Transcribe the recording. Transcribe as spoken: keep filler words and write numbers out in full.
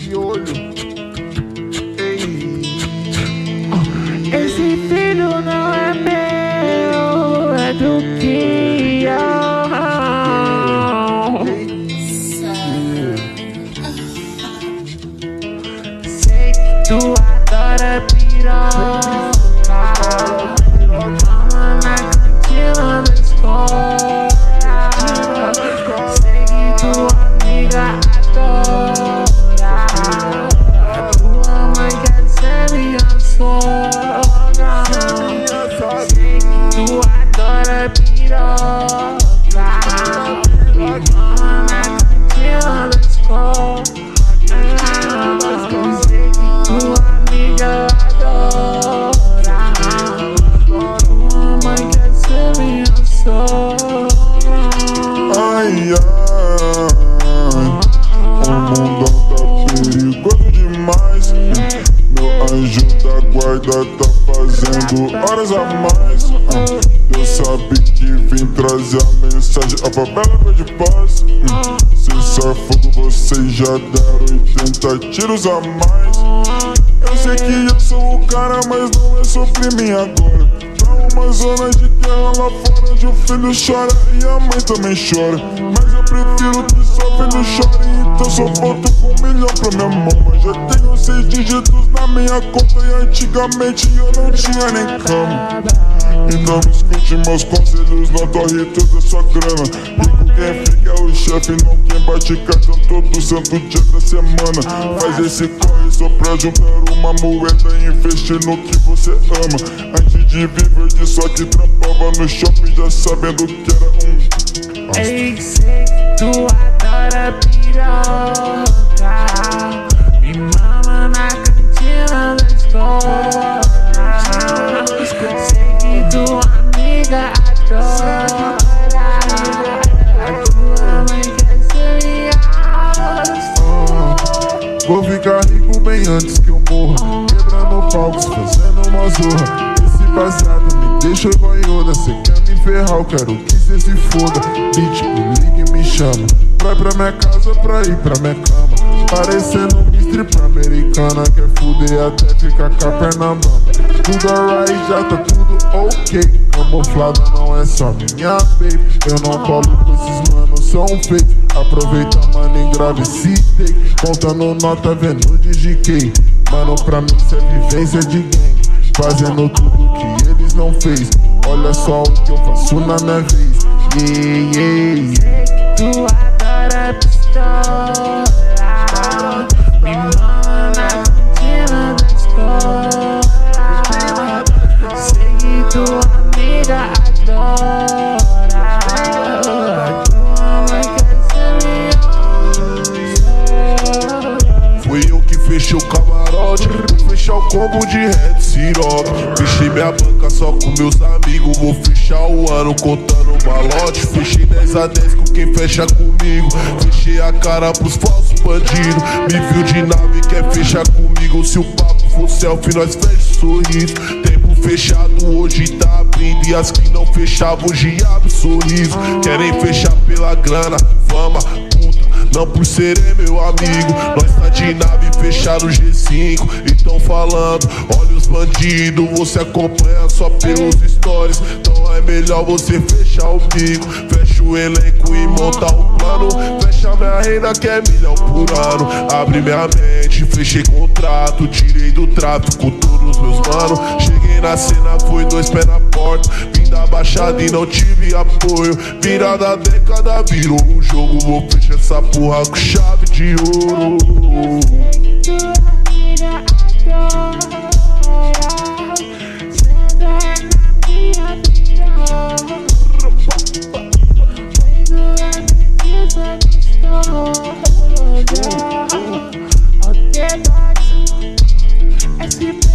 olho. Ei. Esse filho não é meu, é do Kion. Sei que tu adora piroca, mama na cantina da escola. Sei que tua amiga adora, tua mãe quer ser minha sogra. Sei que tu adora piroca, mama na cantina da escola. Sei que tua amiga adora, tua mãe quer ser minha sogra. Ai, ai, o mundo tá perigoso demais. Meu anjo da guarda tá fazendo horas a mais. Deus sabe que vim trazer a mensagem, a favela pede paz. Cessar fogo, vocês já deram oitenta tiros a mais. Eu sei que eu sou o cara, mas não é sobre mim agora. Tá uma zona de guerra lá fora, onde o filho chora e a mãe também chora. Mas eu prefiro que só filho chore, então só volto com um milhão pra minha mão. Mas já tenho seis dígitos na minha conta e antigamente eu não tinha nem cama. Então me escute meus conselhos, não torre toda sua grana. Rico quem fica é o chefe, não quem bate cartão todo santo dia da semana. Faz esse corre só pra juntar uma moeda e investir no que você ama. Antes de viver de só que trampava no shopping já sabendo que era um. Ei, sei que tu adora piroca, me mama na cantina da escola. Sei que tua amiga adora, tua mãe quer ser minha sogra. Vou ficar rico bem antes que eu morra, quebrando palcos, fazendo uma zorra. Esse baseado me deixa banhoda, cê quer me ferrar, eu quero que cê se foda. Bitch, me liga e me chama, vai pra minha casa pra ir pra minha cama. Parecendo um strip americana, quer fuder até ficar com a perna bamba. Tudo alright, já tá tudo ok. Camuflada não é só minha baby. Eu não colo com esses manos, são fake. Aproveita, mano, engravicitei. Contando nota, vendo de G K. Mano, pra mim isso é vivência de gang, fazendo tudo que eles não fez. Olha só o que eu faço na minha vez. Yeah, yeah, yeah. Tu adora pistola, me mama na cantina da escola. Sei que tua amiga adora, tua mãe quer ser minha sogra. Fui eu que fechei o camarote, vou fechar o combo de Red Siroc. Fechei minha banca só com meus amigos, vou fechar o ano contando malote. Fechei dez a dez com quem fecha comigo, fechei a cara pros falsos bandidos. Me viu de nave, quer fechar comigo, se o papo for selfie nós fecha o sorriso. Tempo fechado hoje tá abrindo, e as que não fechavam hoje abre sorriso. Querem fechar pela grana, fama, puta, não por serem meu amigo. Nós tá de nave fechado G cinco, e tão falando, olha os bandidos, você acompanha só pelos stories. Então é melhor você fechar o bico, fecha o elenco e monta o plano. Fecha minha renda que é milhão por ano. Abre minha mente, fechei contrato, tirei do tráfico com todos meus manos. Cheguei na cena, foi dois pés na porta, vim da baixada e não tive apoio. Virada a década, virou um jogo, vou fechar essa porra com chave de ouro. Tua amiga adora, sendo na minha piroca. Quando é mentira, estou olhando. O que dói, esse